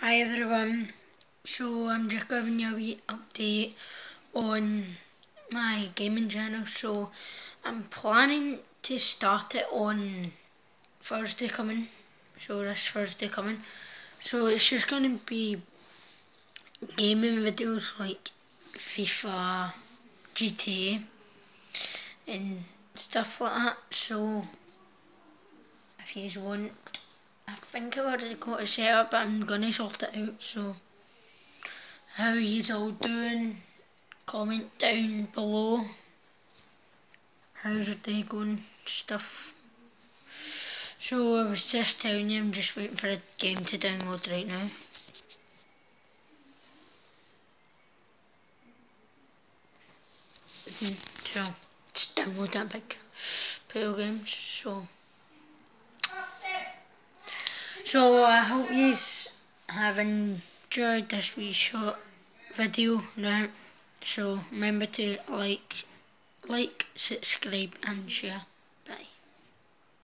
Hi everyone, so I'm just giving you a wee update on my gaming channel. So I'm planning to start it on Thursday coming, so this Thursday coming. So it's just going to be gaming videos like FIFA, GTA and stuff like that. So if you want, I think I've already got it set up, but I'm going to sort it out. So how are you all doing? Comment down below. How's your day going? Stuff. So I was just telling you, I'm just waiting for the game to download right now. So just download that big pool games. So I hope you have enjoyed this wee short video now. So remember to like, subscribe and share.